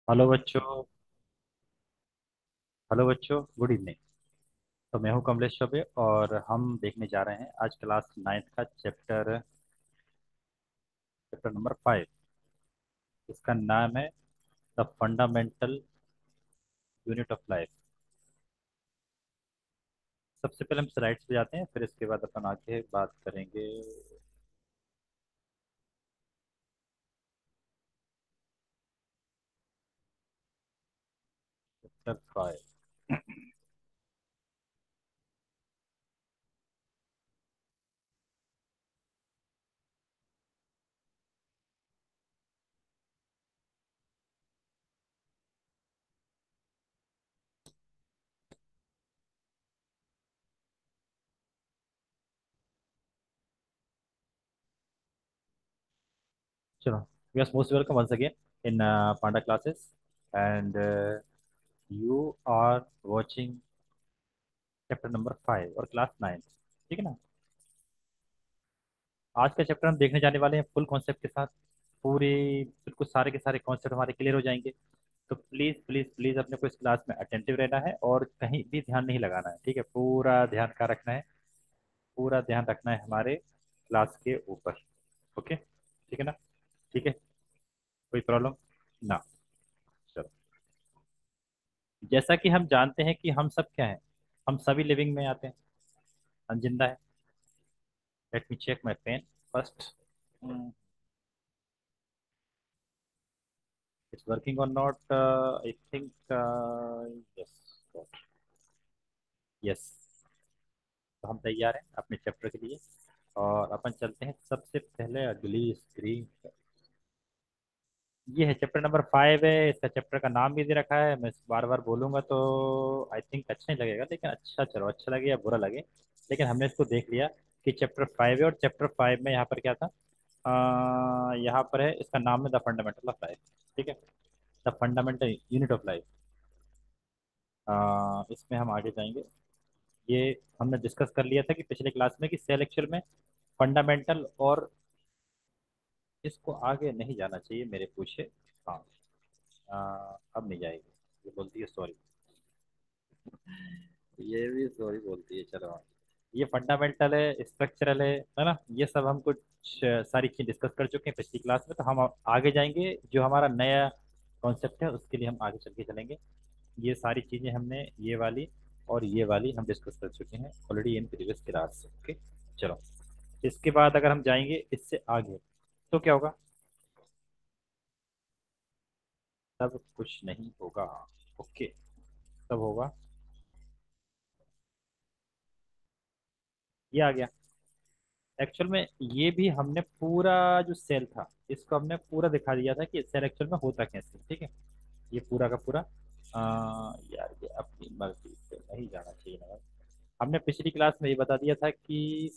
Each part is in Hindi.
हेलो बच्चों। हेलो बच्चों, गुड इवनिंग। तो मैं हूं कमलेश चौबे और हम देखने जा रहे हैं आज क्लास नाइन्थ का चैप्टर चैप्टर नंबर 5। इसका नाम है the fundamental unit of life. सबसे पहले हम स्लाइड्स पे जाते हैं, फिर इसके बाद अपन आगे बात करेंगे। चैप्टर 5। चलो, you are most welcome once again in Panda classes and you are watching chapter number 5 और क्लास 9। ठीक है ना। आज का चैप्टर हम देखने जाने वाले हैं फुल कॉन्सेप्ट के साथ। पूरे बिल्कुल सारे के सारे कॉन्सेप्ट हमारे क्लियर हो जाएंगे। तो प्लीज प्लीज प्लीज अपने को इस क्लास में अटेंटिव रहना है और कहीं भी ध्यान नहीं लगाना है। ठीक है, पूरा ध्यान का रखना है। पूरा ध्यान रखना है हमारे क्लास के ऊपर। ओके, ठीक है ना। ठीक है, कोई प्रॉब्लम ना। चलो, जैसा कि हम जानते हैं कि हम सब क्या हैं। हम सभी लिविंग में आते हैं। हम जिंदा है। Let me check my pen first. It's working और not, I think. Yes. Yes. तो हम तैयार हैं अपने चैप्टर के लिए और अपन चलते हैं सबसे पहले अगली स्क्रीन। ये है चैप्टर नंबर 5 है। इसका चैप्टर का नाम भी दे रखा है। मैं बार बार बोलूंगा तो आई थिंक अच्छा नहीं लगेगा, लेकिन अच्छा, चलो अच्छा लगे या बुरा लगे, लेकिन हमने इसको देख लिया कि चैप्टर 5 है। और चैप्टर 5 में यहाँ पर क्या था, यहाँ पर है, इसका नाम है द फंडामेंटल ऑफ लाइफ। ठीक है, the fundamental unit of life. इसमें हम आगे जाएंगे। ये हमने डिस्कस कर लिया था कि पिछले क्लास में कि सेल एक्चुअल में फंडामेंटल और इसको आगे नहीं जाना चाहिए मेरे पूछे। हाँ, अब नहीं जाएगी। ये बोलती है सॉरी। ये भी सॉरी बोलती है। चलो हाँ। ये फंडामेंटल है, स्ट्रक्चरल है ना। ये सब हम कुछ सारी चीज डिस्कस कर चुके हैं पिछली क्लास में। तो हम अब आगे जाएंगे, जो हमारा नया कॉन्सेप्ट है उसके लिए हम आगे चल के चलेंगे। ये सारी चीजें हमने ये वाली और ये वाली हम डिस्कस कर चुके हैं already in previous class. Okay, चलो। इसके बाद अगर हम जाएंगे इससे आगे तो क्या होगा। तब कुछ नहीं होगा। ओके, तब होगा ये आ गया। एक्चुअल में ये भी हमने पूरा जो सेल था इसको हमने पूरा दिखा दिया था कि सेल एक्चुअल में होता कैसे। ठीक है, ये पूरा का पूरा। यार ये अपनी मर्जी से नहीं जाना चाहिए ना। हमने पिछली क्लास में ये बता दिया था कि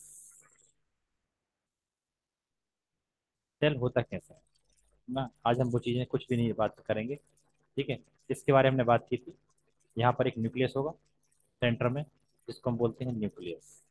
सेल होता कैसे है ना। आज हम वो चीजें कुछ भी नहीं बात करेंगे। ठीक है, इसके बारे में हमने बात की थी। यहाँ पर एक न्यूक्लियस होगा सेंटर में, जिसको हम बोलते हैं न्यूक्लियस।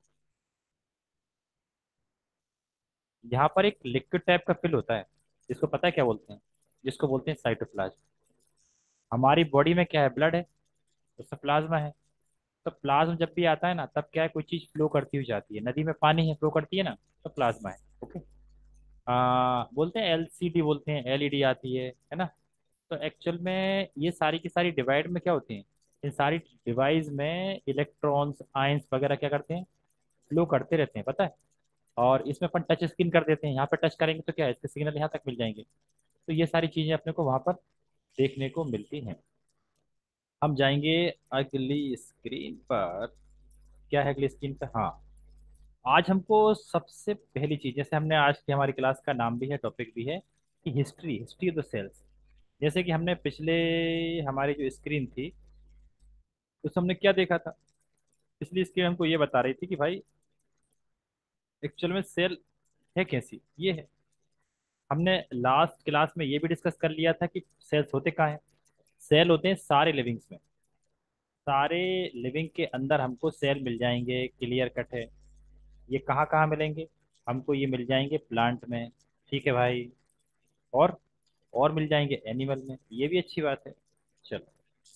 यहाँ पर एक लिक्विड टाइप का फिल होता है, जिसको पता है क्या बोलते हैं, जिसको बोलते हैं साइटोप्लाज्म। हमारी बॉडी में क्या है, ब्लड है, उसमें प्लाज्मा है। तो प्लाज्मा जब भी आता है ना, तब क्या है, कोई चीज फ्लो करती हुई जाती है। नदी में पानी है, फ्लो करती है ना, तो प्लाज्मा है। ओके, बोलते हैं एलसीडी, बोलते हैं एलईडी आती है ना। तो एक्चुअल में ये सारी की सारी डिवाइड में क्या होती हैं, इन सारी डिवाइस में इलेक्ट्रॉन्स आयंस वगैरह क्या करते हैं, फ्लो करते रहते हैं, पता है। और इसमें अपन टच स्क्रीन कर देते हैं, यहाँ पर टच करेंगे तो क्या है, इसके सिग्नल यहाँ तक मिल जाएंगे। तो ये सारी चीजें अपने को वहां पर देखने को मिलती हैं। हम जाएंगे अगली स्क्रीन पर। क्या है अगली स्क्रीन पे, हाँ। आज हमको सबसे पहली चीज, जैसे हमने आज की हमारी क्लास का नाम भी है, टॉपिक भी है कि history history of the cells. जैसे कि हमने पिछले हमारी जो स्क्रीन थी उस हमने क्या देखा था। पिछली स्क्रीन हमको ये बता रही थी कि भाई एक्चुअल में सेल है कैसी, ये है। हमने लास्ट क्लास में ये भी डिस्कस कर लिया था कि सेल्स होते कहाँ हैं। सेल होते हैं सारे लिविंग्स में। सारे लिविंग के अंदर हमको सेल मिल जाएंगे, क्लियर कट है। ये कहाँ कहाँ मिलेंगे, हमको ये मिल जाएंगे प्लांट में। ठीक है भाई। और और मिल जाएंगे एनिमल में, ये भी अच्छी बात है। चलो,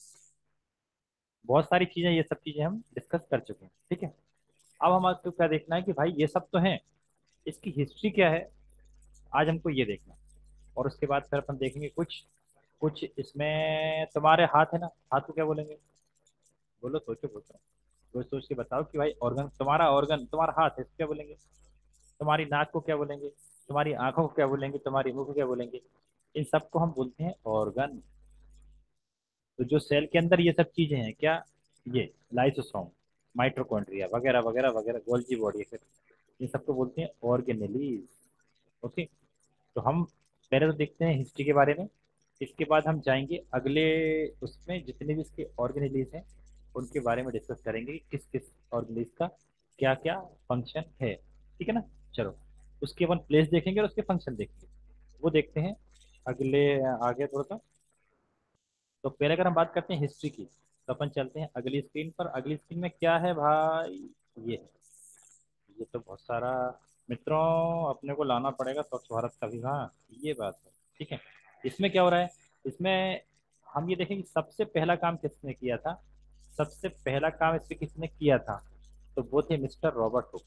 बहुत सारी चीजें, ये सब चीजें हम डिस्कस कर चुके हैं, ठीक है। अब हमारे क्या देखना है कि भाई ये सब तो है, इसकी हिस्ट्री क्या है, आज हमको ये देखना है। और उसके बाद फिर अपन देखेंगे कुछ कुछ इसमें। तुम्हारे हाथ है ना, हाथ को क्या बोलेंगे? बोलो, सोचो सोचो, सोच सोच के बताओ कि भाई ऑर्गन, तुम्हारा ऑर्गन, तुम्हारा हाथ है, इसको क्या बोलेंगे? तुम्हारी नाक को क्या बोलेंगे? तुम्हारी आंखों को क्या बोलेंगे? तुम्हारी मुंह को क्या बोलेंगे? इन सबको हम बोलते हैं ऑर्गन। तो जो सेल के अंदर ये सब चीजें हैं क्या, ये लाइसोसोम, माइटोकॉन्ड्रिया वगैरह वगैरह वगैरह, गोल्जी बॉडी, इन सबको बोलते हैं ऑर्गेनेलीज। ओके। तो हम पहले तो देखते हैं हिस्ट्री के बारे में, इसके बाद हम जाएंगे अगले उसमें, जितने भी इसके ऑर्गेनेलीज हैं उनके बारे में डिस्कस करेंगे कि किस किस ऑर्गेनेलीज का क्या क्या फंक्शन है, ठीक है ना। चलो, उसके अपन प्लेस देखेंगे और उसके फंक्शन देखेंगे, वो देखते हैं अगले, आगे थोड़ा सा। तो पहले अगर हम बात करते हैं हिस्ट्री की, तो अपन चलते हैं अगली स्क्रीन पर। अगली स्क्रीन में क्या है भाई? ये है। ये तो बहुत सारा, मित्रों, अपने को लाना पड़ेगा स्वच्छ भारत का भी, हाँ, ये बात है, ठीक है। इसमें क्या हो रहा है, इसमें हम ये देखें कि सबसे पहला काम किसने किया था। सबसे पहला काम इस पे किसने किया था? तो वो थे मिस्टर रॉबर्ट हुक।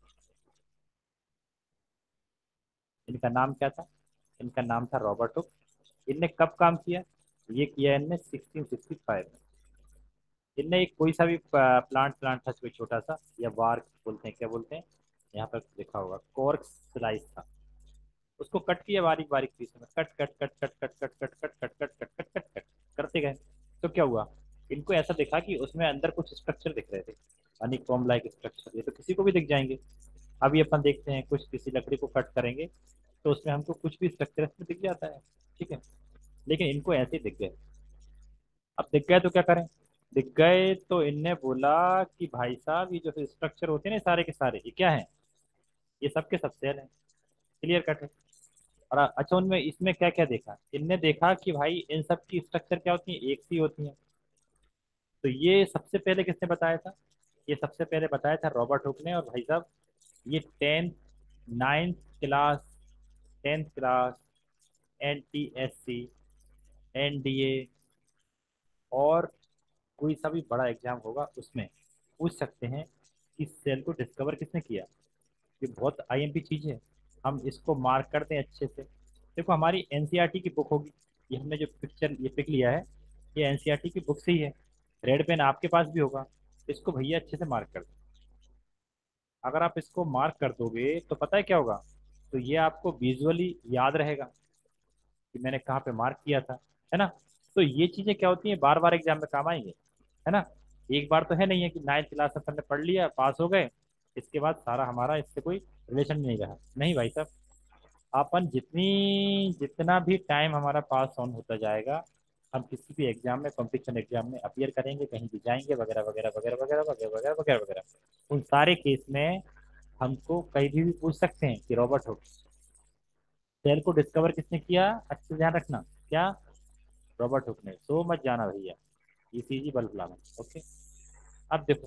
इनका नाम क्या था? इनका नाम था रॉबर्ट हुक। इनने कब काम किया? ये किया इनने 1665 में। इनने एक कोई सा भी प्लांट प्लांट था, कोई छोटा सा, या बार्क बोलते हैं, क्या बोलते हैं, यहाँ पर लिखा होगा, कॉर्क स्लाइस था। उसको कट किया बारीक बारीक पीस में, cut cut cut cut cut cut cut cut cut cut cut cut cut cut करते गए। तो क्या हुआ, इनको ऐसा दिखा कि उसमें अंदर कुछ स्ट्रक्चर दिख रहे थे, हनीकॉम्ब लाइक स्ट्रक्चर, ये तो किसी को भी दिख जाएंगे। अभी अपन देखते हैं, कुछ किसी लकड़ी को कट करेंगे तो उसमें हमको कुछ भी स्ट्रक्चर इसमें दिख जाता है, ठीक है। लेकिन इनको ऐसे ही दिख गए। अब दिख गए तो क्या करें? दिख गए तो इनने बोला कि भाई साहब, ये जो स्ट्रक्चर होते हैं ना सारे के सारे, ये क्या है? ये सब के सब सेल हैं, क्लियर कट है। और अच्छा, उनमें इसमें क्या क्या देखा इनने? देखा कि भाई इन सब की स्ट्रक्चर क्या होती है, एक सी होती है। तो ये सबसे पहले किसने बताया था? ये सबसे पहले बताया था रॉबर्ट हुक ने। और भाई साहब, ये tenth, ninth class, tenth class, NTSC, NDA, और कोई सा भी बड़ा एग्जाम होगा उसमें पूछ सकते हैं कि सेल को डिस्कवर किसने किया। ये बहुत IMP चीज है, हम इसको मार्क करते हैं अच्छे से। देखो, हमारी NCERT की बुक होगी, ये हमने जो पिक्चर, ये पिक लिया है, ये NCERT की बुक से ही है। रेड पेन आपके पास भी होगा, इसको भैया अच्छे से मार्क कर दो। अगर आप इसको मार्क कर दोगे तो पता है क्या होगा, तो ये आपको विजुअली याद रहेगा कि मैंने कहाँ पे मार्क किया था, है ना। तो ये चीजें क्या होती हैं, बार बार एग्जाम में काम आएंगे, है ना। एक बार तो है नहीं है कि नाइन्थ क्लास में हमने पढ़ लिया, पास हो गए, इसके बाद सारा हमारा इससे कोई रिलेशन नहीं रहा, नहीं भाई साहब। अपन जितना भी टाइम हमारा पास ऑन होता जाएगा, हम किसी भी एग्जाम में, कंपटीशन एग्जाम में अपीयर करेंगे, कहीं भी जाएंगे, वगैरह वगैरह वगैरह वगैरह वगैरह वगैरह वगैरह वगैरह, उन सारे केस में हमको कहीं भी पूछ सकते हैं कि रॉबर्ट हुक, सेल को डिस्कवर किसने किया, अच्छे से ध्यान रखना। क्या? रॉबर्ट हुक ने, सो मत जाना भैया, ECG बल्ब लाना। ओके। अब देखो,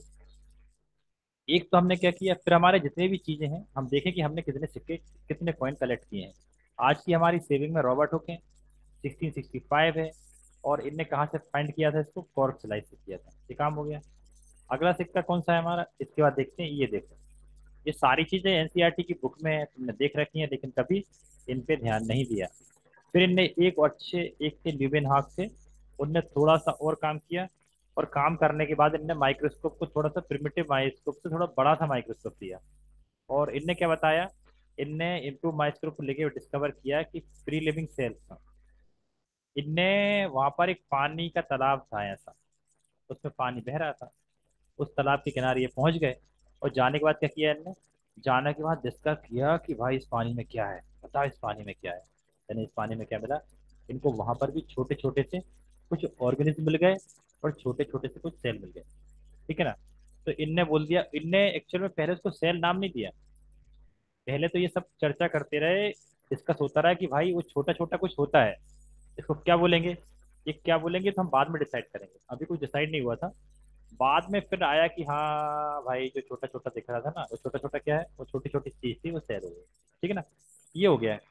एक तो हमने क्या किया, फिर हमारे जितने भी चीजें हैं हम देखें कि हमने कितने सिक्के, कितने कॉइन कलेक्ट किए हैं। आज की हमारी सेविंग में रॉबर्ट हुक है, 1665 है, और इनने कहाँ से फाइंड किया था इसको, कॉर्क स्लाइस से किया था, ये काम हो गया। अगला सिक्का कौन सा है हमारा, इसके बाद देखते हैं, ये देखो, ये सारी चीजें NCERT की बुक में है, तुमने देख रखी है, लेकिन कभी इन पे ध्यान नहीं दिया। फिर इनने एक अच्छे, एक थे ल्यूबेन हाक थे, उनने थोड़ा सा और काम किया, और काम करने के बाद इनने माइक्रोस्कोप को थोड़ा सा, प्रिमिटिव माइक्रोस्कोप से थोड़ा बड़ा सा माइक्रोस्कोप दिया, और इनने क्या बताया, इनने इम्प्रूव माइक्रोस्कोप को लेके डिस्कवर किया कि फ्री लिविंग सेल्स था। इनने वहां पर एक पानी का तालाब था ऐसा, उसमें पानी बह रहा था, उस तालाब के किनारे ये पहुंच गए। और जाने के बाद क्या किया इनने, जाने के बाद डिस्कस किया कि भाई इस पानी में क्या है, बताओ इस पानी में क्या है। यानी इस पानी में क्या मिला, इनको वहां पर भी छोटे छोटे से कुछ ऑर्गेनिज्म मिल गए, और छोटे छोटे से कुछ सेल मिल गए, ठीक है ना। तो इनने बोल दिया, इनने एक्चुअल में पहले उसको सेल नाम नहीं दिया, पहले तो ये सब चर्चा करते रहे, डिस्कस होता रहा कि भाई वो छोटा छोटा कुछ होता है, इसको क्या बोलेंगे, ये क्या बोलेंगे, तो हम बाद में डिसाइड करेंगे, अभी कुछ डिसाइड नहीं हुआ था। बाद में फिर आया कि हाँ भाई, जो छोटा छोटा दिख रहा था ना, वो छोटा छोटा क्या है, वो छोटी छोटी चीज थी, वो सैर हो गई, ठीक है ना। ये हो गया है।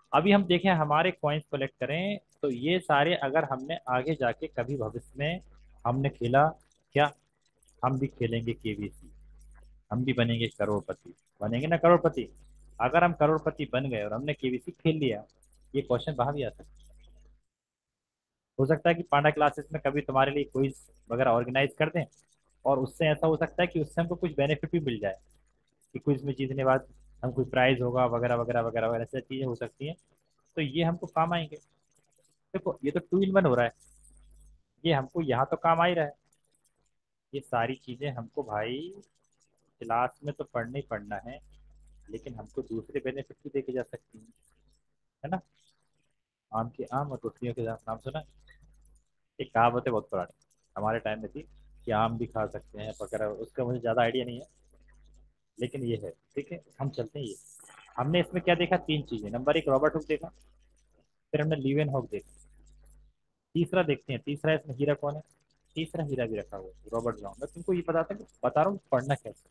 अभी हम देखें हमारे कॉइन्स कलेक्ट करें तो ये सारे अगर हमने आगे जाके कभी भविष्य में हमने खेला, क्या हम भी खेलेंगे केबीसी, हम भी बनेंगे करोड़पति, बनेंगे ना करोड़पति। अगर हम करोड़पति बन गए और हमने केबीसी खेल लिया, ये क्वेश्चन बाहर भी आ सकता है। हो सकता है कि पांडा क्लासेस में कभी तुम्हारे लिए क्विज वगैरह ऑर्गेनाइज कर दें, और उससे ऐसा हो सकता है कि उससे हमको कुछ बेनिफिट भी मिल जाए, कि क्विज में जीतने के बाद हम कोई प्राइज होगा वगैरह वगैरह वगैरह वगैरह, ऐसी चीजें हो सकती हैं। तो ये हमको काम आएंगे। देखो ये तो 2 in 1 हो रहा है, ये हमको यहाँ तो काम आ ही रहा है। ये सारी चीजें हमको भाई क्लास में तो पढ़ना ही पढ़ना है, लेकिन हमको दूसरे बेनिफिट भी देखे जा सकती हैं, है ना। आम के आम और रोटियों के नाम सुना है? एक कहावत है बहुत पुरानी, हमारे टाइम में थी, कि आम भी खा सकते हैं वगैरह, उसका मुझे ज्यादा आइडिया नहीं है, लेकिन ये है। ठीक है, हम चलते हैं ये। हमने इसमें क्या देखा, 3 चीजें। नंबर 1 रॉबर्ट हुक देखा, फिर हमने लीवेन हॉक देखा, तीसरा देखते हैं, तीसरा इसमें हीरा कौन है। तीसरा हीरा भी रखा हुआ है रॉबर्ट ब्राउन। मैं तुमको ये बता रहा हूँ पढ़ना कैसे।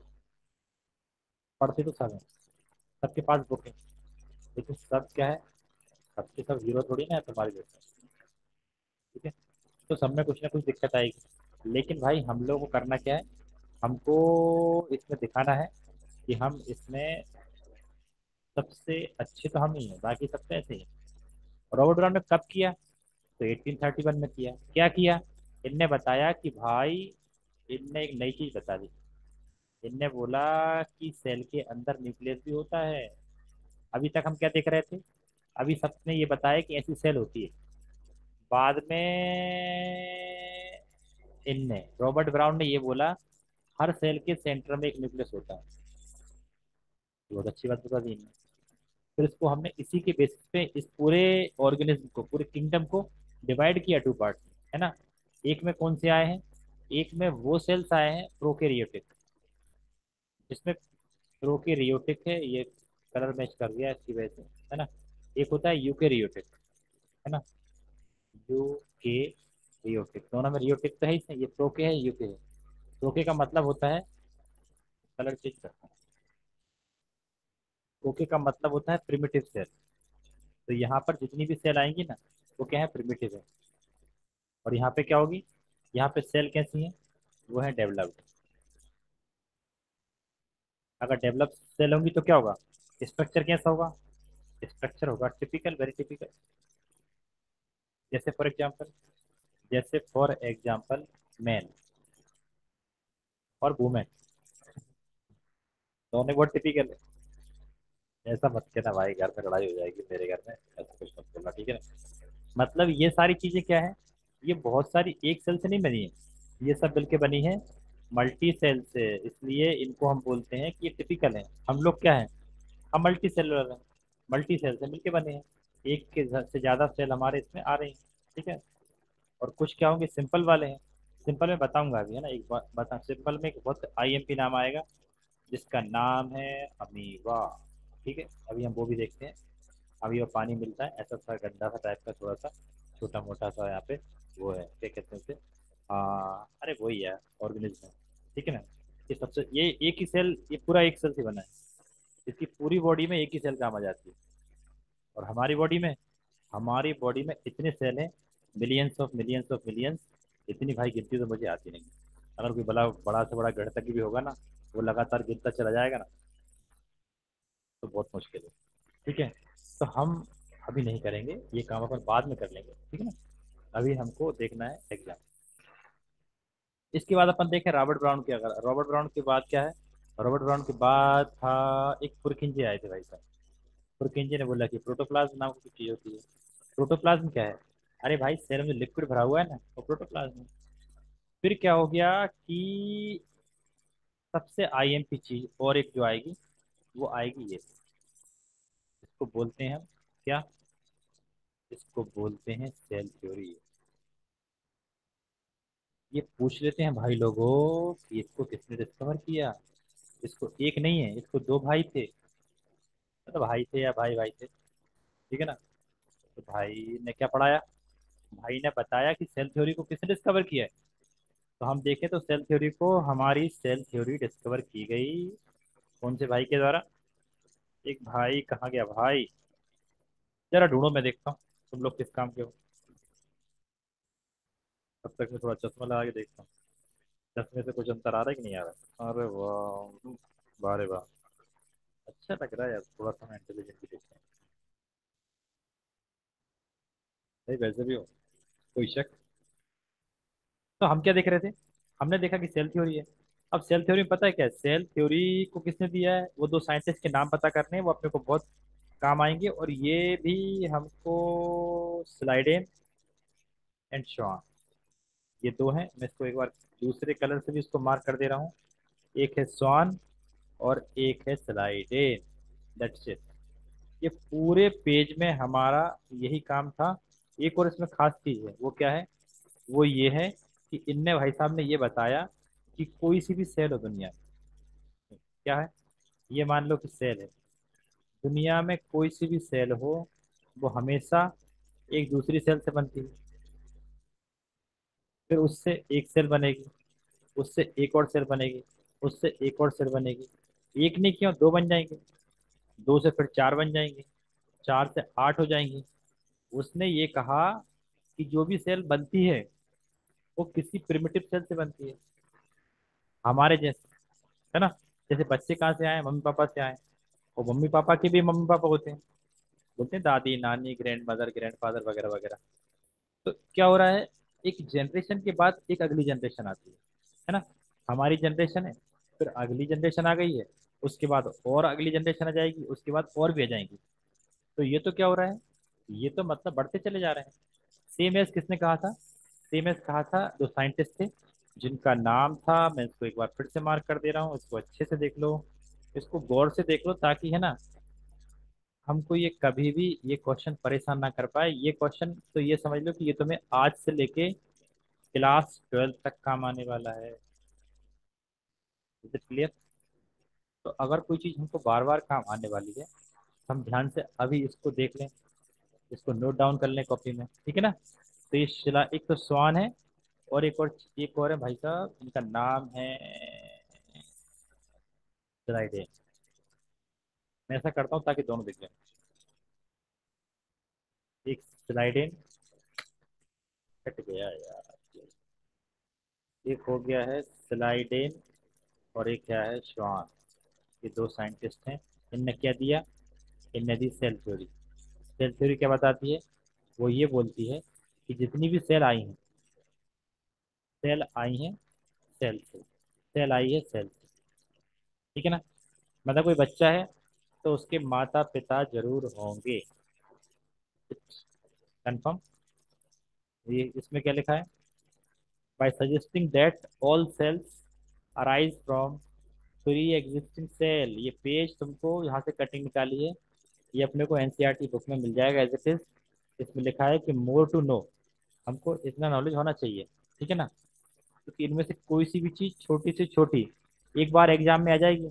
पढ़ते तो सब है, सबके पास बुक है, लेकिन सब क्या है, सबके सब हीरो थोड़ी ना है तुम्हारे जैसे। ठीक है, तो सब में कुछ ना कुछ दिक्कत आएगी, लेकिन भाई हम लोग को करना क्या है, हमको इसमें दिखाना है कि हम इसमें सबसे अच्छे तो हम ही हैं, बाकी सब तो ऐसे ही हैं। रॉबर्ट ब्राउन ने कब किया, तो 1831 में किया। क्या किया, इनने बताया कि भाई, इनने एक नई चीज बता दी। इनने बोला कि सेल के अंदर न्यूक्लियस भी होता है। अभी तक हम क्या देख रहे थे, अभी सबने ये बताया कि ऐसी सेल होती है। बाद में इनने, रॉबर्ट ब्राउन ने ये बोला, हर सेल के सेंटर में एक न्यूक्लियस होता है। बहुत अच्छी बात बता दी इनने। फिर इसको हमने इसी के बेसिस पे इस पूरे ऑर्गेनिज्म को, पूरे किंगडम को डिवाइड किया 2 पार्ट में, है ना। एक में कौन से आए हैं, एक में वो सेल्स आए हैं प्रोकैरियोटिक, जिसमें प्रोकैरियोटिक है, ये कलर मैच कर गया इसकी वजह से, है ना। एक होता है यूकैरियोटिक, है ना, यूकैरियोटिक, दोनों में रियोटिक तो है ही नहीं, ये प्रोके है यूके है। प्रोके का मतलब होता है, कलर चेंज करता है, प्रोके का मतलब होता है प्रिमिटिव सेल। तो यहाँ पर जितनी भी सेल आएंगी ना, वो क्या है, प्रिमिटिव है। और यहाँ पे क्या होगी, यहाँ पे सेल कैसी है, वो है डेवलप्ड। अगर डेवलप सेल होंगी तो क्या होगा, स्ट्रक्चर कैसा होगा, स्ट्रक्चर होगा टिपिकल, वेरी टिपिकल। जैसे फॉर एग्जांपल, जैसे फॉर एग्जांपल मैन और वुमेन, दोनों बहुत टिपिकल है। ऐसा मत कहना भाई, घर में लड़ाई हो जाएगी मेरे घर में, ऐसा कुछ मत बोलना, ठीक है ना। मतलब ये सारी चीजें क्या है, ये बहुत सारी एक सेल से नहीं बनी है, ये सब मिलके बनी है मल्टी सेल से, इसलिए इनको हम बोलते हैं कि ये टिपिकल है। हम लोग क्या है, हम मल्टी सेलुलर हैं, मल्टी सेल से मिलके बने हैं, एक के से ज्यादा सेल हमारे इसमें आ रही हैं। ठीक है, और कुछ क्या होंगे सिंपल वाले हैं। सिंपल में बताऊंगा अभी, है ना, एक बात बता, सिंपल में एक बहुत आईएमपी नाम आएगा, जिसका नाम है अमीबा। ठीक है, अभी हम वो भी देखते हैं। अभी वो पानी मिलता है ऐसा सा गंदा सा टाइप का, थोड़ा सा छोटा मोटा सा, यहाँ पे वो है, क्या कहते हैं उसे, अरे वही है, ऑर्गेनिज्म है। ठीक है ना, ये सबसे, ये एक ही सेल, ये पूरा एक सेल से बना है, इसकी पूरी बॉडी में एक ही सेल काम आ जाती है। और हमारी बॉडी में इतने सेल हैं, millions of millions of millions. इतनी भाई गिनती तो मुझे आती नहीं। अगर कोई बड़ा बड़ा से बड़ा गणितज्ञ भी होगा ना, वो लगातार गिनता चला जाएगा ना, तो बहुत मुश्किल है। ठीक है, तो हम अभी नहीं करेंगे ये काम, अपन बाद में कर लेंगे, ठीक है ना। अभी हमको देखना है एग्जाम। इसके बाद अपन देखें रॉबर्ट ब्राउन की, अगर रॉबर्ट ब्राउन के बाद क्या है, रॉबर्ट ब्राउन के बाद था एक पुरखिंजे आए थे भाई साहब। पुरखिंजे ने बोला कि प्रोटोप्लाज्म नाम की चीज होती है। प्रोटोप्लाज्म क्या है, अरे भाई सेल में लिक्विड भरा हुआ है ना, वो प्रोटोप्लाज्म है। फिर क्या हो गया कि सबसे आईएमपी चीज और एक जो आएगी, वो आएगी ये, इसको बोलते हैं हम क्या, इसको बोलते हैं सेल थ्योरी। ये पूछ लेते हैं भाई लोगों कि इसको किसने डिस्कवर किया। इसको एक नहीं है, इसको 2 भाई थे, मतलब भाई थे या भाई भाई थे, ठीक है ना। तो भाई ने क्या पढ़ाया, भाई ने बताया कि सेल थ्योरी को किसने डिस्कवर किया है। तो हम देखें तो सेल थ्योरी को, हमारी सेल थ्योरी डिस्कवर की गई कौन से भाई के द्वारा, एक भाई कहाँ गया भाई, जरा ढूंढो, मैं देखता हूँ तुम लोग किस काम के हो। तब तक मैं थोड़ा चश्मा लगा के देखता हूँ, चश्मे से कुछ अंतर आ रहा है कि नहीं आ रहा। अरे वाह, वाह रे वाह, अच्छा लग रहा है यार, थोड़ा सा मैं इंटेलिजेंट भी देखता हूँ। भाई वैसे भी हो, कोई शक? तो हम क्या देख रहे थे? हमने देखा कि सेल थ्योरी है। अब सेल थ्योरी में पता है क्या है, सेल थ्योरी को किसने दिया है, वो दो साइंटिस्ट के नाम पता करने हैं, वो अपने को बहुत काम आएंगे। और ये भी हमको स्लाइडेन एंड शॉन, ये दो हैं। मैं इसको एक बार दूसरे कलर से भी इसको मार्क कर दे रहा हूँ। एक है स्वान और एक है स्लाइडेन। That's it. ये पूरे पेज में हमारा यही काम था। एक और इसमें खास चीज है, वो क्या है? वो ये है कि इनने भाई साहब ने ये बताया कि कोई सी भी सेल हो दुनिया में, क्या है, ये मान लो कि सेल है, दुनिया में कोई सी भी सेल हो, वो हमेशा एक दूसरी सेल से बनती है। फिर उससे एक सेल बनेगी, उससे एक और सेल बनेगी, उससे एक और सेल बनेगी। एक नहीं, क्यों दो बन जाएंगे, दो से फिर चार बन जाएंगे, चार से आठ हो जाएंगी। उसने ये कहा कि जो भी सेल बनती है वो किसी प्रिमिटिव सेल से बनती है, हमारे जैसे, है ना। जैसे बच्चे कहाँ से आए, मम्मी पापा से आए। और मम्मी पापा के भी मम्मी पापा होते हैं, बोलते हैं दादी नानी ग्रैंड मदर ग्रैंड फादर वगैरह वगैरह। तो क्या हो रहा है, एक जनरेशन के बाद एक अगली जनरेशन आती है ना। हमारी जनरेशन है, फिर अगली जनरेशन आ गई है, उसके बाद और अगली जनरेशन आ जाएगी, उसके बाद और भी आ जाएंगी। तो ये तो क्या हो रहा है, ये तो मतलब बढ़ते चले जा रहे हैं। सेम एज किसने कहा था? सेम एज कहा था दो साइंटिस्ट थे, जिनका नाम था, मैं इसको एक बार फिर से मार्क कर दे रहा हूँ, इसको अच्छे से देख लो, इसको गौर से देख लो, ताकि है ना, हमको ये कभी भी ये क्वेश्चन परेशान ना कर पाए। ये क्वेश्चन तो ये समझ लो कि ये तुम्हें आज से लेके क्लास 12 तक काम आने वाला है। Is it clear? तो अगर कोई चीज हमको बार बार काम आने वाली है, तो हम ध्यान से अभी इसको देख लें, इसको नोट डाउन कर लें कॉपी में, ठीक है ना। तो ये शिला एक तो स्वान है, और एक और है भाई साहब, इनका नाम है स्लाइडेन। मैं ऐसा करता हूँ ताकि दोनों दिख जाए। एक स्लाइडेन, कट गया यार, एक हो गया है स्लाइडेन, और एक क्या है, श्वान। ये दो साइंटिस्ट हैं, इनने क्या दिया, इनने दी सेल थ्योरी। सेल थ्योरी क्या बताती है? वो ये बोलती है कि जितनी भी सेल आई हैं, सेल आई हैं सेल से, सेल आई है सेल से, ठीक है ना। मतलब कोई बच्चा है तो उसके माता पिता जरूर होंगे, कंफर्म। ये इसमें क्या लिखा है, by suggesting that all cells arise from pre existing cell. ये पेज तुमको यहाँ से कटिंग निकाली है, ये अपने को एनसीईआरटी बुक में मिल जाएगा एज इट इज। इसमें लिखा है कि मोर टू नो, हमको इतना नॉलेज होना चाहिए, ठीक है ना। क्योंकि इनमें से कोई सी भी चीज छोटी से छोटी एक बार एग्जाम में आ जाएगी,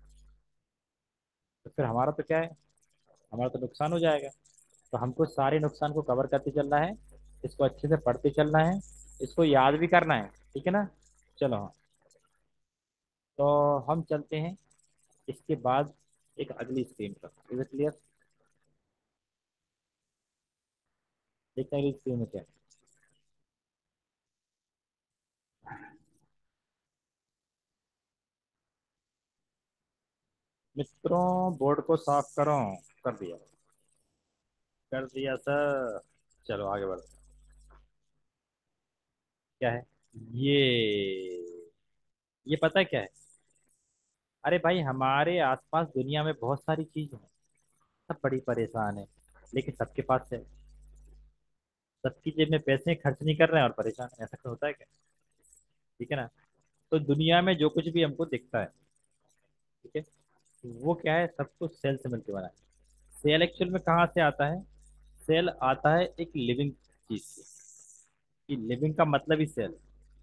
तो फिर हमारा तो क्या है, हमारा तो नुकसान हो जाएगा। तो हमको सारे नुकसान को कवर करते चलना है, इसको अच्छे से पढ़ते चलना है, इसको याद भी करना है, ठीक है ना। चलो हाँ, तो हम चलते हैं इसके बाद एक अगली स्क्रीन पर। Is it clear? देखते हैं अगली स्क्रीन में क्या है। मित्रों बोर्ड को साफ करो। कर दिया, कर दिया सर। चलो आगे बढ़ो। क्या है ये पता है क्या है? अरे भाई, हमारे आसपास दुनिया में बहुत सारी चीजें हैं, सब बड़ी परेशान है, लेकिन सबके पास है, सबकी जेब में पैसे खर्च नहीं कर रहे हैं और परेशान है। ऐसा क्यों होता है क्या? ठीक है ना। तो दुनिया में जो कुछ भी हमको दिखता है, ठीक है, वो क्या है, सब कुछ सेल से मिलकर बना है। सेल एक्चुअल में कहाँ से आता है? सेल आता है एक लिविंग चीज से, कि लिविंग का मतलब ही सेल,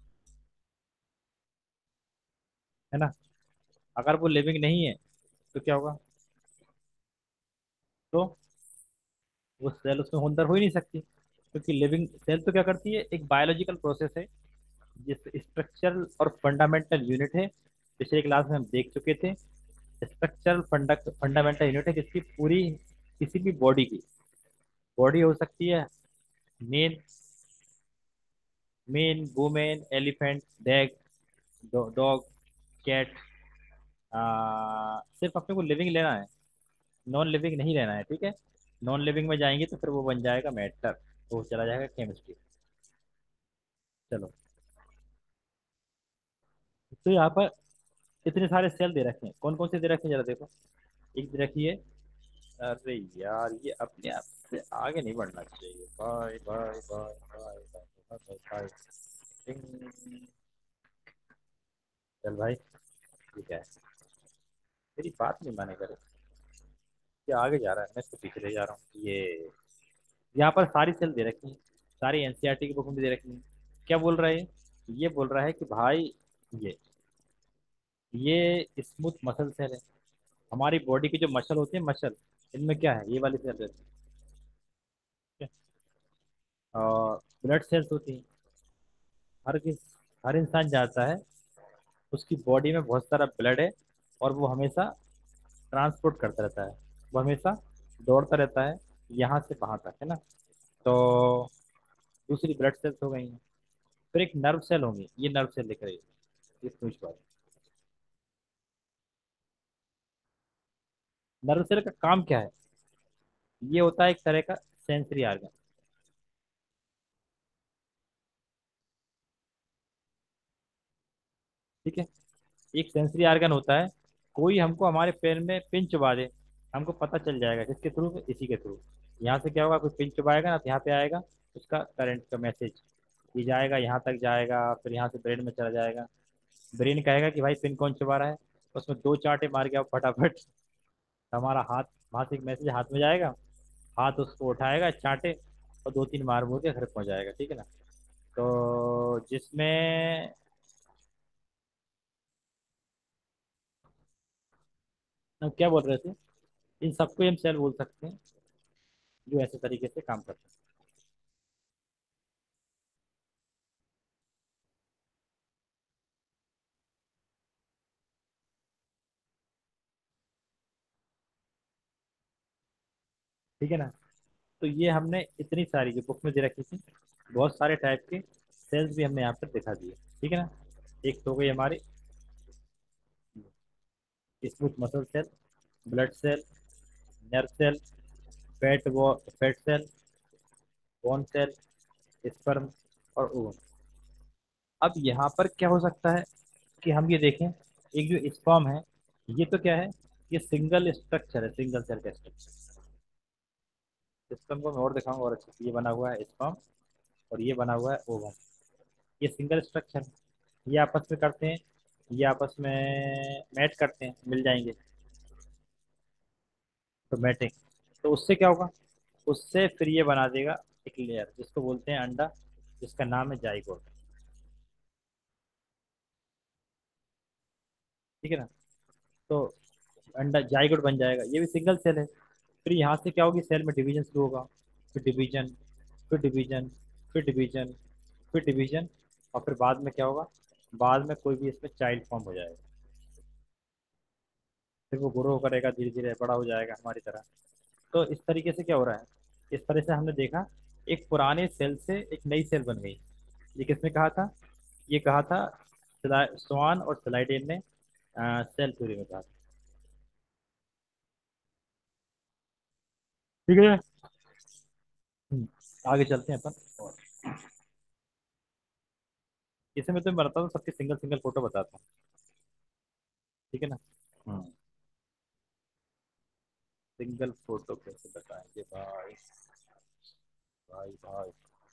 है ना। अगर वो लिविंग नहीं है तो क्या होगा? तो वो सेल उसमें अंदर हो ही नहीं सकती, क्योंकि लिविंग सेल तो क्या करती है, एक बायोलॉजिकल प्रोसेस है, जिस स्ट्रक्चरल और फंडामेंटल यूनिट है। पिछले क्लास में हम देख चुके थे, स्ट्रक्चरल फंडामेंटल यूनिट है किसकी, पूरी किसी भी बॉडी की, बॉडी हो सकती है men, men women, elephant, dog, dog, cat. सिर्फ अपने को लिविंग लेना है, नॉन लिविंग नहीं लेना है, ठीक है। नॉन लिविंग में जाएंगे तो फिर वो बन जाएगा मैटर, वो चला जाएगा केमिस्ट्री। चलो, तो यहाँ पर इतने सारे सेल दे रखे हैं, कौन कौन से दे रखे हैं जरा देखो। एक दे रखी है, अरे यार ये अपने आप से आगे नहीं बढ़ना चाहिए। Bye bye bye bye bye bye bye. टिंग। चल भाई, ठीक है, मेरी बात नहीं मानेगा रे। ये आगे जा रहा है, मैं इसको पीछे ले जा रहा हूँ। ये यहाँ पर सारी सेल दे रखी है, सारी एनसीईआरटी की बुक में दे रखी है। क्या बोल रहा है ये बोल रहा है कि भाई ये ये स्मूथ मसल सेल है। हमारी बॉडी की जो मसल होती है, मसल, इनमें क्या है, ये वाली सेल रहती है। और ब्लड सेल्स होती हैं। हर किस हर इंसान जानता है उसकी बॉडी में बहुत सारा ब्लड है, और वो हमेशा ट्रांसपोर्ट करता रहता है, वो हमेशा दौड़ता रहता है यहाँ से वहाँ तक, है ना। तो दूसरी ब्लड सेल्स हो गई हैं। फिर एक नर्व सेल होंगी, ये नर्व सेल लिख रही है, ये पूछ बात। नर्व सेल का काम क्या है? ये होता है एक तरह का सेंसरी आर्गन, ठीक है। एक सेंसरी आर्गन होता है, कोई हमको हमारे पैर में पिन चुबा दे, हमको पता चल जाएगा किसके थ्रू, इसी के थ्रू। यहाँ से क्या होगा, कोई पिन चुबाएगा ना तो यहाँ पे आएगा उसका करंट का मैसेज, ये जाएगा यहाँ तक जाएगा, फिर यहाँ से ब्रेन में चला जाएगा। ब्रेन कहेगा कि भाई पिन कौन चुबा रहा है, उसमें दो चांटे मार के आओ फटाफट। हमारा हाथ, वहां से एक मैसेज हाथ में जाएगा, हाथ उसको उठाएगा चांटे, और दो तीन मार मुड़ के घर पहुंच जाएगा, ठीक है ना। तो जिसमें, हम क्या बोल रहे थे, इन सबको हम सेल बोल सकते हैं, जो ऐसे तरीके से काम करते हैं। ठीक है ना। तो ये हमने इतनी सारी जो बुक में दे रखी थी, बहुत सारे टाइप के सेल्स भी हमने यहाँ पर दिखा दिए, ठीक है ना। एक तो हो गई हमारी smooth muscle cell, blood cell, nerve cell, fat cell, bone cell, sperm और ओवम। अब यहाँ पर क्या हो सकता है कि हम ये देखें, एक जो स्पर्म है, ये तो क्या है, ये सिंगल स्ट्रक्चर है, सिंगल सेल का स्ट्रक्चर। स्पर्म को मैं और दिखाऊंगा और अच्छे से। ये बना हुआ है स्पर्म, और ये बना हुआ है ओवम। ये सिंगल स्ट्रक्चर है, ये आपस में करते हैं, ये आपस में मैट करते हैं, मिल जाएंगे, तो मैटिंग। तो उससे क्या होगा, उससे फिर ये बना देगा एक लेयर, जिसको बोलते हैं अंडा, जिसका नाम है जाइगोट, ठीक है ना। तो अंडा जाइगोट बन जाएगा, ये भी सिंगल सेल है। फिर यहाँ से क्या होगी, सेल में डिवीजन शुरू होगा, फिर डिवीजन, फिर डिवीजन, फिर डिवीजन, फिर डिवीजन, और फिर बाद में क्या होगा, बाद में कोई भी इसमें चाइल्ड फॉर्म हो जाएगा। फिर वो ग्रो करेगा, धीरे धीरे बड़ा हो जाएगा हमारी तरह। तो इस तरीके से क्या हो रहा है, इस तरह से हमने देखा, एक पुराने सेल से एक नई सेल बन गई। ये किसने कहा था, ये कहा था स्वान और स्लाइडेन ने सेल थ्योरी में कहा था। ठीक है। आगे चलते हैं अपन। और इसे मैं तुम्हें बताता हूँ, सबके सिंगल सिंगल फोटो बताता हूँ, ठीक है ना। हम्म। सिंगल फोटो कैसे बताएंगे भाई, भाई भाई,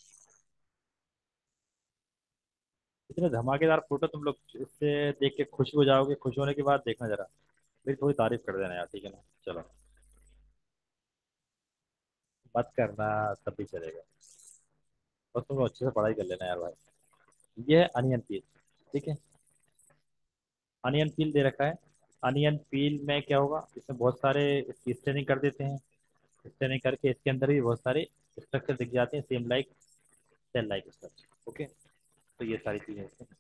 इतने धमाकेदार फोटो तुम लोग इससे देख के खुश हो जाओगे, खुश होने के बाद देखना जरा, मेरी थोड़ी तारीफ कर देना यार, ठीक है ना। चलो, मत करना, तब भी चलेगा, बस तुम अच्छे से पढ़ाई कर लेना यार भाई। ये है अनियन पील, ठीक है। अनियन पील दे रखा है। अनियन पील में क्या होगा, इसमें बहुत सारे, इसकी स्टेनिंग कर देते हैं, स्टेनिंग करके इसके अंदर भी बहुत सारे स्ट्रक्चर दिख जाते हैं, same like cell like structure, okay. तो ये सारी चीजें इसमें।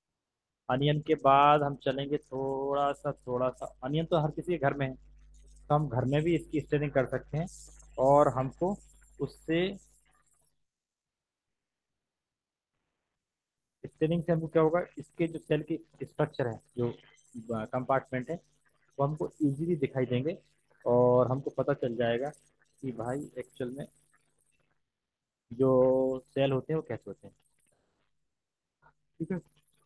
अनियन के बाद हम चलेंगे थोड़ा सा, अनियन तो हर किसी के घर में है, तो हम घर में भी इसकी स्टेनिंग कर सकते हैं, और हमको उससे स्टेनिंग से हमको क्या होगा, इसके जो सेल की स्ट्रक्चर है, जो कंपार्टमेंट है, वो हमको इजीली दिखाई देंगे, और हमको पता चल जाएगा कि भाई एक्चुअल में जो सेल होते हैं वो कैसे होते हैं। ठीक है।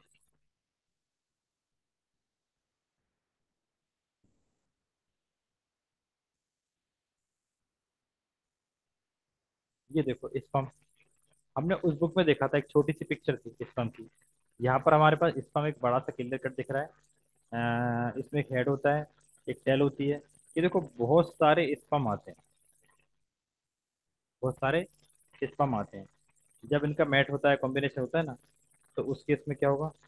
ये देखो स्पम, हमने उस बुक में देखा था, एक छोटी सी पिक्चर थी स्पम की। यहाँ पर हमारे पास स्पम एक बड़ा सा क्लियर कट दिख रहा है। इसमें एक हेड होता है, एक टेल होती है। ये देखो बहुत सारे स्पम आते हैं, बहुत सारे स्पम आते हैं। जब इनका मैट होता है, कॉम्बिनेशन होता है ना, तो उस केस में क्या होगा,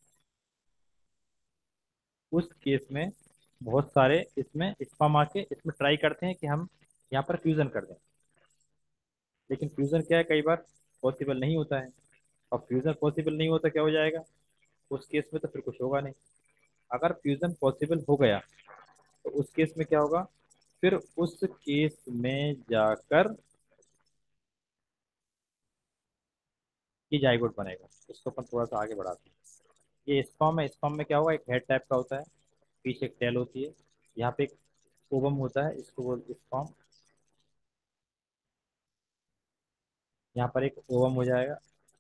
उस केस में बहुत सारे इसमें स्पम आके इसमें ट्राई करते हैं कि हम यहाँ पर फ्यूजन कर दें। लेकिन फ्यूजन क्या है, कई बार पॉसिबल नहीं होता है। और फ्यूजन पॉसिबल नहीं होता क्या हो जाएगा, उस केस में तो फिर कुछ होगा नहीं। अगर फ्यूजन पॉसिबल हो गया, तो उस केस में क्या होगा, फिर उस केस में जाकर ये जाइगोट बनेगा। इसको अपन थोड़ा सा आगे बढ़ाते हैं। ये स्पर्म है, स्पर्म में क्या होगा, एक हेड टाइप का होता है, पीछे एक टेल होती है, यहाँ पे एक ओवम होता है, इसको बोलते स्पर्म। यहाँ पर एक ओवम हो जाएगा,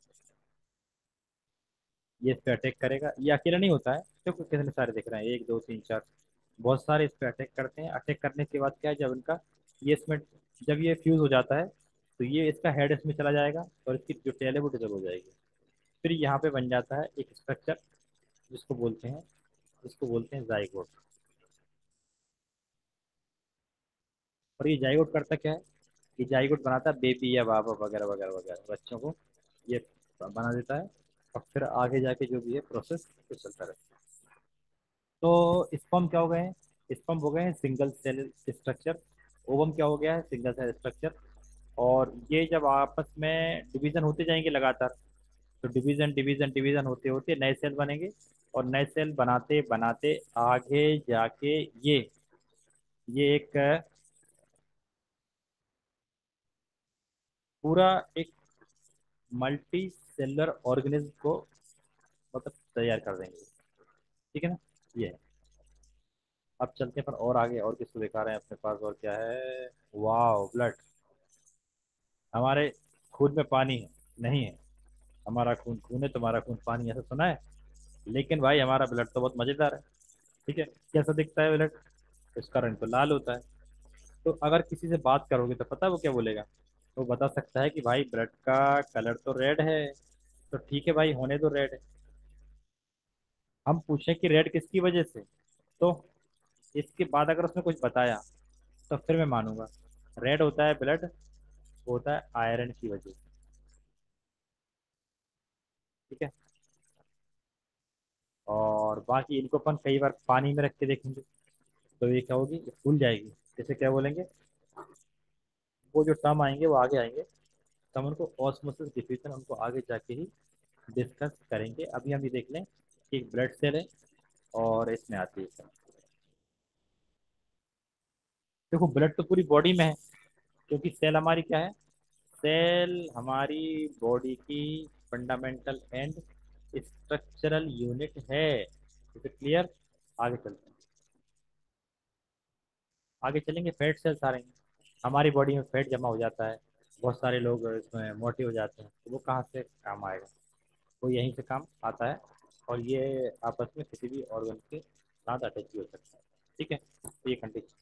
ये इस पे अटैक करेगा। ये अकेला नहीं होता है, देखो कितने सारे दिख रहे हैं, एक दो तीन चार, बहुत सारे इस पे अटैक करते हैं। अटैक करने के बाद क्या है, जब इनका ये इसमें, जब ये फ्यूज हो जाता है, तो ये इसका हेड इसमें चला जाएगा, और इसकी जो टेल है वो डिजल हो जाएगी। फिर यहाँ पे बन जाता है एक स्ट्रक्चर, जिसको बोलते हैं, इसको बोलते हैं जाइगोट। और ये जाइगोट करता क्या है, ये जाइगोट बनाता है बेबी या बाबा वगैरह वगैरह वगैरह, बच्चों को ये बना देता है। और फिर आगे जाके जो भी है प्रोसेस तो चलता रहता है। तो स्पर्म क्या हो गए हैं, स्पर्म हो गए हैं सिंगल सेल स्ट्रक्चर। ओवम क्या हो गया है, सिंगल सेल स्ट्रक्चर। और ये जब आपस में डिवीजन होते जाएंगे लगातार, तो डिवीजन डिवीजन डिवीजन होते होते नए सेल बनेंगे। और नए सेल बनाते बनाते आगे जाके ये एक पूरा एक मल्टी सेलुलर ऑर्गेनिज्म को मतलब तैयार कर देंगे। ठीक है ना। ये है। अब चलते हैं पर और आगे, और किसको दिखा रहे हैं अपने पास, और क्या है, वाह ब्लड। हमारे खून में पानी है, नहीं है, हमारा खून खून है, तुम्हारा खून पानी, ऐसा सुना है। लेकिन भाई हमारा ब्लड तो बहुत मजेदार है। ठीक है। कैसा दिखता है ब्लड, उसका रंग तो लाल होता है। तो अगर किसी से बात करोगे तो पता है वो क्या बोलेगा, वो बता सकता है कि भाई ब्लड का कलर तो रेड है। तो ठीक है भाई, होने दो रेड। हम पूछें कि रेड किसकी वजह से, तो इसके बाद अगर उसने कुछ बताया, तो फिर मैं मानूंगा। रेड होता है ब्लड, होता है आयरन की वजह से। ठीक है। और बाकी इनको अपन कई बार पानी में रख के देखेंगे, तो ये क्या होगी, ये फूल जाएगी। जैसे क्या बोलेंगे, वो जो टर्म आएंगे वो आगे आएंगे, तो हम उनको ऑस्मोसिस डिफ्यूजन उनको आगे जाके ही डिस्कस करेंगे। अभी हम ये देख लें कि एक ब्लड सेल है, और इसमें आती है। देखो ब्लड तो पूरी बॉडी में है, क्योंकि सेल हमारी क्या है, सेल हमारी बॉडी की फंडामेंटल एंड स्ट्रक्चरल यूनिट है। इसे क्लियर। आगे चलते हैं, आगे चलेंगे, फैट सेल्स आ रहे हैं। हमारी बॉडी में फैट जमा हो जाता है, बहुत सारे लोग इसमें मोटे हो जाते हैं, तो वो कहाँ से काम आएगा, वो यहीं से काम आता है। और ये आपस में किसी भी ऑर्गन के साथ अटैच भी हो सकता है। ठीक है, तो ये कंडीशन।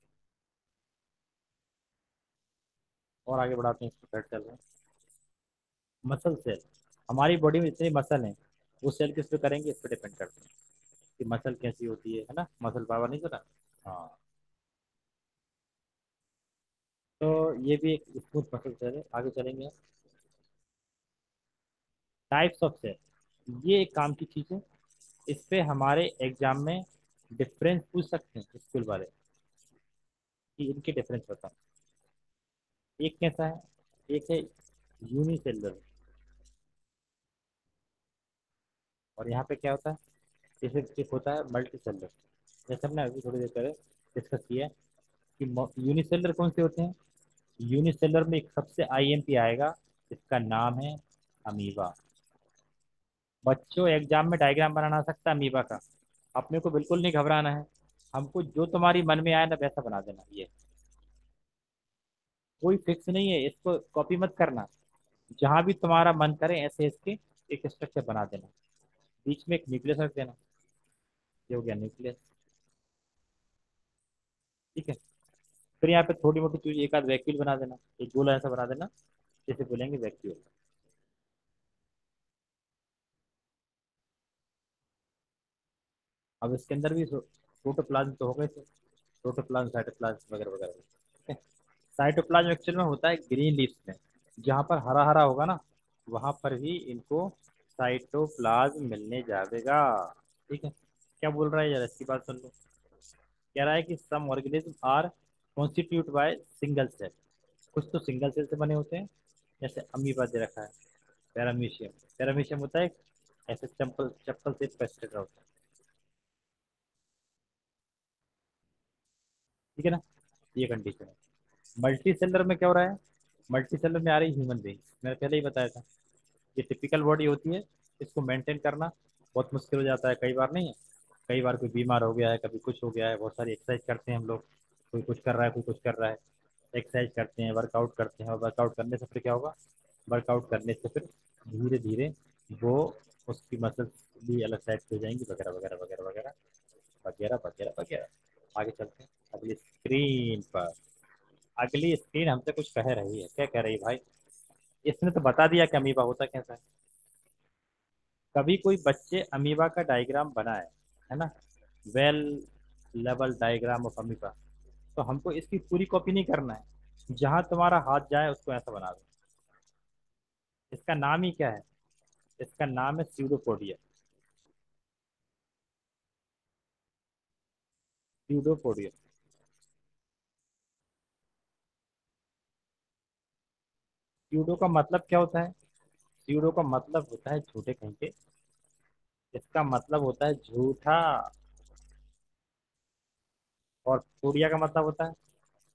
और आगे बढ़ाते हैं इसको, फैट सेल में मसल सेल। हमारी बॉडी में जितने मसल हैं, वो सेल किस पे करेंगे, इस पर डिपेंड करते हैं कि मसल कैसी होती है ना, मसल पावर नहीं सुना। हाँ। तो ये भी एक स्मूथ मसल सेल है। आगे चलेंगे, टाइप्स ऑफ सेल, ये एक काम की चीज़ है। इस पे हमारे एग्जाम में डिफरेंस पूछ सकते हैं स्कूल वाले, कि इनके डिफरेंस बताओ। एक कैसा है, एक है यूनिसेलुलर, और यहाँ पे क्या होता है, जैसे एक होता है मल्टी सेलुलर, जैसे हमने अभी थोड़ी देर पहले डिस्कस किया। कि यूनिसेलर कौन से होते हैं? यूनिसेलर में एक सबसे आईएमपी आएगा, इसका नाम है अमीबा। बच्चों एग्जाम में डायग्राम बनाना आ सकता है अमीबा का। अपने को बिल्कुल नहीं घबराना है। हमको जो तुम्हारी मन में आए ना वैसा बना देना। ये कोई फिक्स नहीं है, इसको कॉपी मत करना। जहां भी तुम्हारा मन करे ऐसे इसके एक स्ट्रक्चर बना देना। बीच में एक न्यूक्लियस रख देना। ये हो गया न्यूक्लियस। ठीक है। फिर यहाँ पे थोड़ी मोटी चीज एक आध वैक्यूल बना देना, एक गोला ऐसा बना देना, जैसे बोलेंगे वैक्यूल। अब इसके अंदर भी प्रोटोप्लाज्म तो हो गए थे, प्रोटोप्लाज्म साइटोप्लाज्म वगैरह वगैरह। ठीक है। साइटोप्लाज्म एक्चुअल में होता है ग्रीन लीव्स में। जहाँ पर हरा हरा होगा ना, वहां पर ही इनको साइटोप्लाज्म मिलने जाएगा। ठीक है। क्या बोल रहा है यार, इसकी बात सुन लो। कह रहा है कि some organism are constitute by single cell. कुछ तो सिंगल सेल से बने होते हैं, जैसे अमीबा दे रखा है। पैरामीशियम, पैरामीशियम होता है ऐसे चप्पल चप्पल से पेस्टेड होता है। ठीक है ना, ये कंडीशन है। मल्टी सेलर में क्या हो रहा है? मल्टी सेलर में आ रही ह्यूमन बींग। मैंने पहले ही बताया था, ये टिपिकल बॉडी होती है। इसको मेंटेन करना बहुत मुश्किल हो जाता है, कई बार नहीं है। कई बार कोई बीमार हो गया है, कभी कुछ हो गया है, बहुत सारी एक्सरसाइज करते हैं हम लोग। कोई कुछ कर रहा है, कोई कुछ कर रहा है। एक्सरसाइज करते हैं, वर्कआउट करते हैं, और वर्कआउट करने से फिर क्या होगा? वर्कआउट करने से फिर धीरे धीरे वो उसकी मसल्स भी अलग साइड हो जाएंगी, वगैरह वगैरह वगैरह वगैरह वगैरह वगैरह वगैरह। आगे चलते हैं अगली स्क्रीन पर। अगली स्क्रीन हमसे कुछ कह रही है। क्या कह रही है भाई? इसने तो बता दिया कि अमीबा होता कैसा है। कभी कोई बच्चे अमीबा का डायग्राम बनाए, है ना, well level diagram of amoeba, तो हमको इसकी पूरी कॉपी नहीं करना है। जहां तुम्हारा हाथ जाए उसको ऐसा बना दो। इसका नाम ही क्या है? इसका नाम है स्यूडोपोडिया। स्यूडोपोडिया। स्यूडो का मतलब क्या होता है? स्यूडो का मतलब होता है झूठे कहीं के। इसका मतलब होता है झूठा। और पोडिया का मतलब होता है,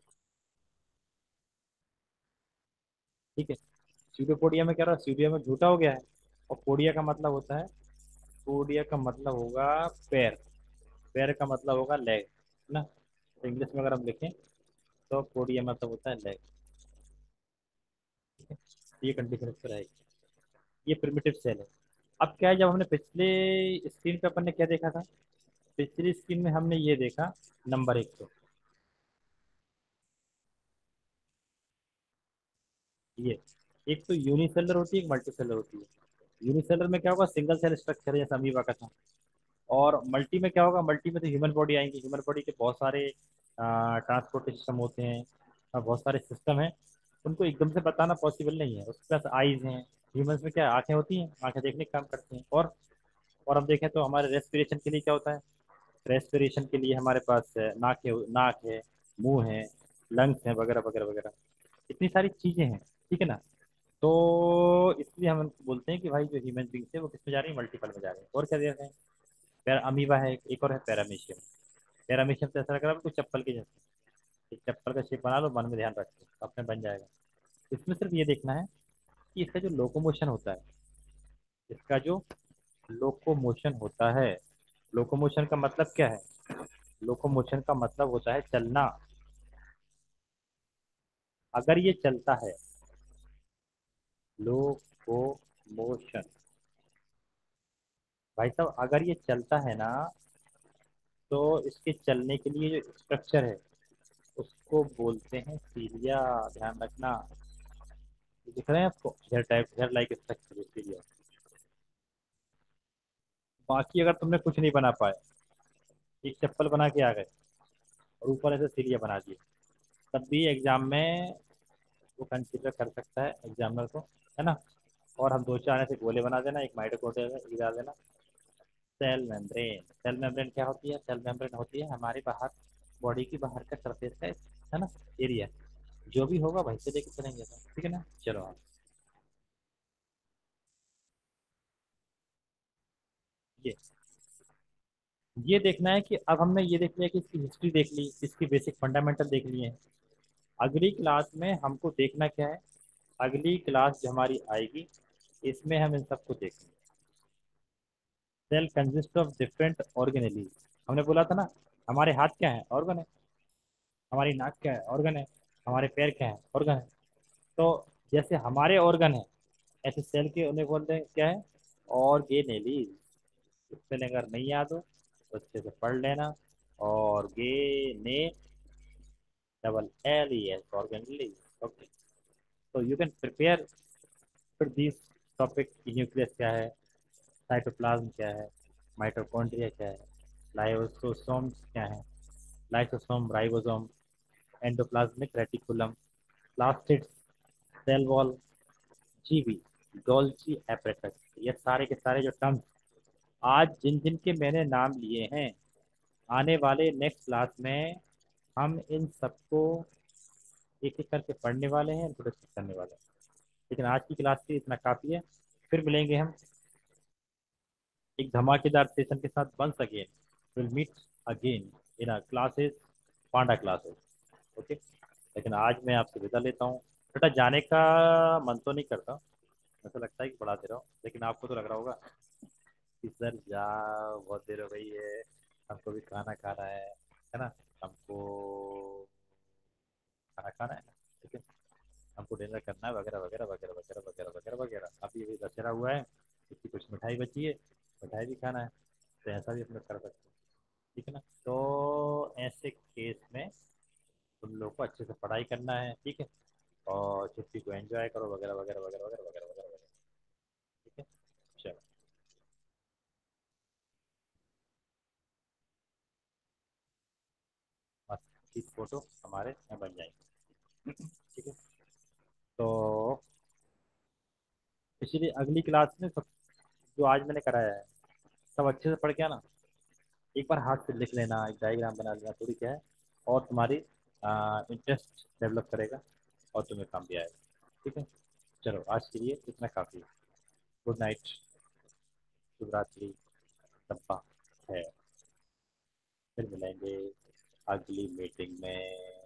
ठीक है, स्यूडोपोडिया में क्या रहा, स्यूडिया में झूठा हो गया है। और पोडिया का मतलब होता है, पोडिया का मतलब होगा पैर। पैर का मतलब होगा लेग, है ना। तो इंग्लिश में अगर हम लिखें तो पोडिया मतलब होता है लेग। ठीक है। ये कंडीशन इस पर आएगी। ये प्रिमिटिव सेल है। अब क्या है, जब हमने पिछले स्क्रीन पे अपन ने क्या देखा था? पिछली स्क्रीन में हमने ये देखा, नंबर एक तो ये, एक तो यूनिसेलर होती है, एक मल्टी सेलर होती है। यूनिसेलर में क्या होगा? सिंगल सेल स्ट्रक्चर है, जैसा अमीबा का था। और मल्टी में क्या होगा? मल्टी में तो ह्यूमन बॉडी आएंगी। ह्यूमन बॉडी के बहुत सारे ट्रांसपोर्ट सिस्टम होते हैं, बहुत सारे सिस्टम हैं। उनको एकदम से बताना पॉसिबल नहीं है। उसके पास आईज हैं। ह्यूमंस में क्या आंखें होती हैं, आंखें देखने का काम करती हैं। और हम देखें तो हमारे रेस्पिरेशन के लिए क्या होता है? रेस्पिरेशन के लिए हमारे पास नाक है, मुंह है, लंग्स हैं, वगैरह वगैरह वगैरह। इतनी सारी चीजें हैं। ठीक है ना। तो इसलिए हम बोलते हैं कि भाई जो ह्यूमन बींग्स है वो किस में जा रही है? मल्टीपल में जा रहे हैं। और क्या दे रहे हैं? अमीबा है, एक और है पैरामीशियम। पैरामीशियम से ऐसा लग रहा है कुछ चप्पल के जैसे। एक चप्पल का शेप बना लो, मन में ध्यान रखो, अपने बन जाएगा। इसमें सिर्फ ये देखना है कि इसका जो लोकोमोशन होता है, इसका जो लोकोमोशन होता है, लोकोमोशन का मतलब क्या है? लोकोमोशन का मतलब होता है चलना। अगर ये चलता है, लोकोमोशन, भाई साहब अगर ये चलता है ना, तो इसके चलने के लिए जो स्ट्रक्चर है उसको बोलते हैं सीलिया। ध्यान रखना। ये दिख रहे हैं आपको, hair type, hair like structure cilia. बाकी अगर तुमने कुछ नहीं बना पाए, एक चप्पल बना के आ गए और ऊपर ऐसे सीलिया बना दिए, तब भी एग्जाम में वो कंसिडर कर सकता है एग्जामिनर को, है ना। और हम दो चार ऐसे गोले बना देना, एक माइटोकॉन्ड्रिया गिरा देना। सेल मेम्ब्रेन, सेल मेम्ब्रेन क्या होती है? सेल मेम्ब्रेन होती है हमारे बाहर, बॉडी की बाहर का सरफेस का, है ना, एरिया। जो भी होगा वहीं से लेके चलेंगे तो, ठीक है ना। चलो हाँ। ये ये देखना है कि अब हमने ये देख लिया कि इसकी हिस्ट्री देख ली, इसकी बेसिक फंडामेंटल देख लिए हैं। अगली क्लास में हमको देखना क्या है, अगली क्लास जो हमारी आएगी इसमें हम इन सबको देखेंगे। Cell consist of different organelle. हमने बोला था ना, हमारे हाथ क्या है, ऑर्गन है। हमारी नाक क्या है, ऑर्गन है। हमारे पैर क्या है, ऑर्गन है। तो जैसे हमारे ऑर्गन है, ऐसे सेल के उन्हें बोलते हैं क्या है, ऑर्गेनेली। स्पेलिंग अगर नहीं याद हो तो अच्छे से पढ़ लेना। Organelle, double L E S, organelle. Okay. तो you can prepare for this topic की न्यूक्लियस क्या है, साइटोप्लाज्म क्या है, माइटोकॉन्ड्रिया क्या है, लाइसोसोम्स क्या है, lysosome, ribosome, endoplasmic reticulum, plastids, cell wall, जीवी, गोल्जी एपरेटस। ये सारे के सारे जो टर्म्स आज जिन जिन के मैंने नाम लिए हैं, आने वाले नेक्स्ट क्लास में हम इन सबको एक एक करके पढ़ने वाले हैं, इंट्रोडक्शन करने वाले हैं। लेकिन आज की क्लास के लिए इतना काफ़ी है। फिर मिलेंगे हम एक धमाकेदार सेशन के साथ। Once again will meet again in our classes, Panda classes. Okay. लेकिन आज मैं आपसे विदा लेता हूँ। बेटा जाने का मन तो नहीं करता, ऐसा लगता है कि पढ़ा दे रहा हूँ, लेकिन आपको तो लग रहा होगा कि सर जा, बहुत देर हो गई है, हमको भी खाना खाना है ना। हमको खाना खाना है ना, ठीक है, हमको डिनर करना है, वगैरह वगैरह वगैरह वगैरह वगैरह वगैरह वगैरह। अभी अभी दशहरा हुआ है, इसकी कुछ मिठाई बची है, मिठाई भी खाना है, तो ऐसा भी हम लोग कर सकते हैं। ठीक है ना। तो ऐसे केस में तुम लोग को अच्छे से पढ़ाई करना है, ठीक है, और छुट्टी को एंजॉय करो, वगैरह वगैरह वगैरह वगैरह वगैरह वगैरह वगैरह। ठीक है, चलो। मस्त ठीक फोटो हमारे यहाँ बन जाएंगे। ठीक है। तो इसीलिए अगली क्लास में सब जो आज मैंने कराया है सब अच्छे से पढ़ के आना। एक बार हाथ से लिख लेना, एक डायग्राम बना लेना, थोड़ी क्या है, और तुम्हारी इंटरेस्ट डेवलप करेगा और तुम्हें काम भी आएगा। ठीक है। चलो आज के लिए इतना काफ़ी है। गुड नाइट, शुभ रात्रि, डब्बा है। फिर मिलेंगे अगली मीटिंग में।